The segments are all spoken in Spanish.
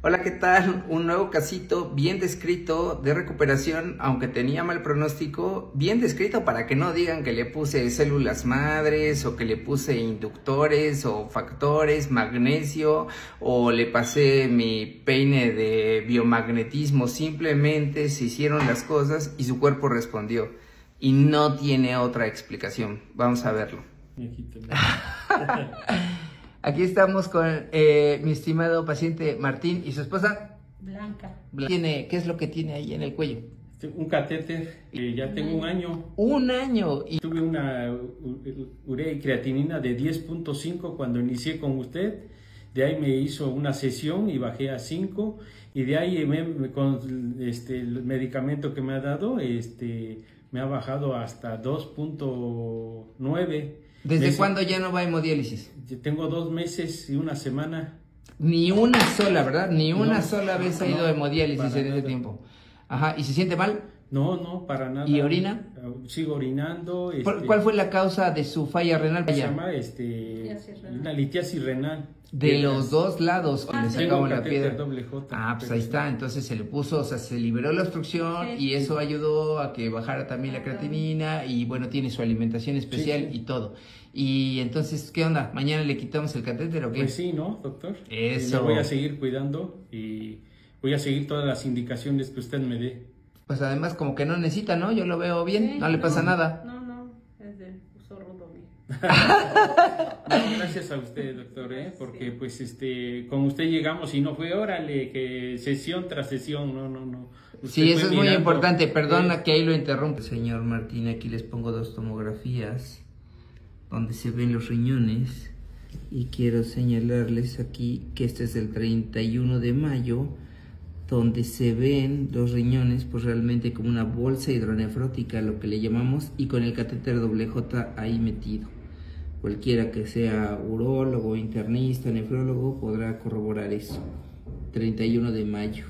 Hola, ¿qué tal? Un nuevo casito bien descrito de recuperación, aunque tenía mal pronóstico, bien descrito para que no digan que le puse células madres o que le puse inductores o factores, magnesio o le pasé mi peine de biomagnetismo. Simplemente se hicieron las cosas y su cuerpo respondió y no tiene otra explicación. Vamos a verlo. Aquí estamos con mi estimado paciente Martín y su esposa Blanca. ¿Qué es lo que tiene ahí en el cuello? Un catéter, ya tengo un año. Un año. Y tuve una urea y creatinina de 10.5 cuando inicié con usted. De ahí me hizo una sesión y bajé a 5. Y de ahí con el medicamento que me ha dado, me ha bajado hasta 2.9. ¿Desde cuándo ya no va a hemodiálisis? Tengo 2 meses y una semana. Ni una sola, ¿verdad? Ni una sola vez ha ido a hemodiálisis en ese tiempo. Ajá, ¿y se siente mal? No, para nada. ¿Y orina? Sigo orinando. ¿Cuál fue la causa de su falla renal? Se llama una litiasis renal. De los dos lados que le sacaban la piedra. Doble J, pues ahí está, entonces se le puso, o sea, se liberó la obstrucción y eso ayudó a que bajara también la creatinina y bueno, tiene su alimentación especial y todo. Y entonces, ¿qué onda? ¿Mañana le quitamos el catéter o qué? Pues sí, ¿no, doctor? Eso. Me voy a seguir cuidando y voy a seguir todas las indicaciones que usted me dé. Pues además como que no necesita, ¿no? Yo lo veo bien, no le pasa nada. No, es de uso rudo mío. Gracias a usted, doctor, porque pues con usted llegamos y no fue órale, que sesión tras sesión, no. Sí, eso es muy importante, perdona que ahí lo interrumpe. Señor Martín, aquí les pongo 2 tomografías donde se ven los riñones y quiero señalarles aquí que este es el 31 de mayo, donde se ven los riñones pues realmente como una bolsa hidronefrótica, lo que le llamamos, y con el catéter doble J ahí metido. Cualquiera que sea urólogo, internista, nefrólogo podrá corroborar eso. 31 de mayo.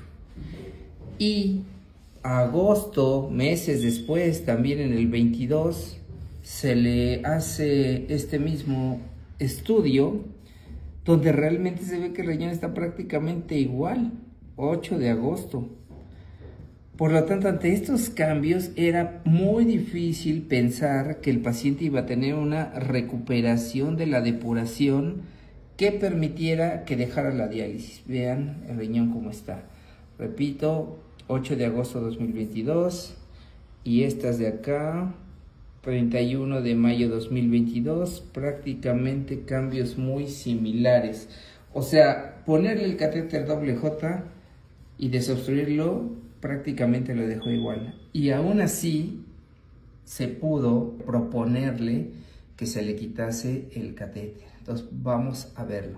Y agosto, meses después, también en el 22, se le hace este mismo estudio donde realmente se ve que el riñón está prácticamente igual. 8 de agosto. Por lo tanto, ante estos cambios era muy difícil pensar que el paciente iba a tener una recuperación de la depuración que permitiera que dejara la diálisis. Vean el riñón cómo está. Repito, 8 de agosto de 2022 y estas de acá, 31 de mayo de 2022, prácticamente cambios muy similares. O sea, ponerle el catéter doble J y desobstruirlo prácticamente lo dejó igual. Y aún así se pudo proponerle que se le quitase el catéter. Entonces vamos a verlo.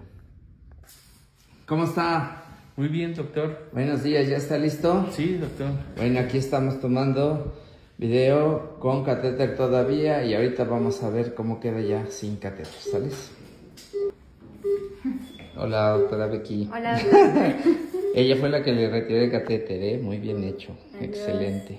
¿Cómo está? Muy bien, doctor. Buenos días, ¿ya está listo? Sí, doctor. Bueno, aquí estamos tomando video con catéter todavía y ahorita vamos a ver cómo queda ya sin catéter, ¿sales? Hola, doctora Becky. Hola, doctora. Ella fue la que le retiró el catéter, muy bien hecho. Adiós. Excelente.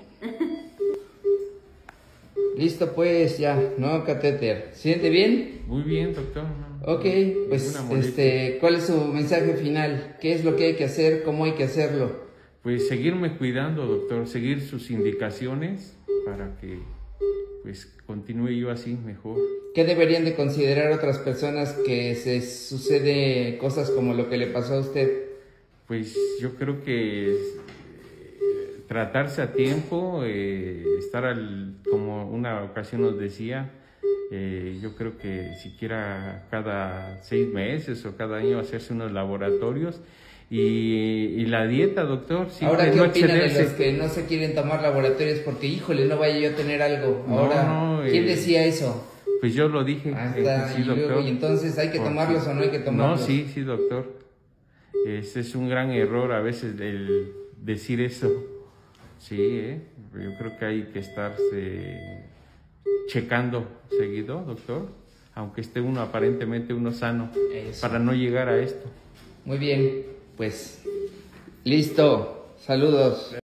Listo pues, ya, nuevo catéter. ¿Siente bien? Muy bien, doctor. Ok, pues ¿cuál es su mensaje final? ¿Qué es lo que hay que hacer? ¿Cómo hay que hacerlo? Pues seguirme cuidando, doctor, seguir sus indicaciones para que pues continúe yo así mejor. ¿Qué deberían de considerar otras personas que se sucede cosas como lo que le pasó a usted? Pues yo creo que tratarse a tiempo, estar como una ocasión nos decía, yo creo que siquiera cada 6 meses o cada año hacerse unos laboratorios y la dieta, doctor. Ahora, ¿qué opinan de los que no se quieren tomar laboratorios porque, híjole, no vaya yo a tener algo? Ahora, ¿quién decía eso? Pues yo lo dije. Sí, doctor. Y entonces, ¿hay que tomarlos o no hay que tomarlos? No, sí, doctor. Ese es un gran error a veces el decir eso. Sí, yo creo que hay que estarse checando seguido, doctor, aunque esté aparentemente sano, para no llegar a esto. Muy bien, pues listo. Saludos.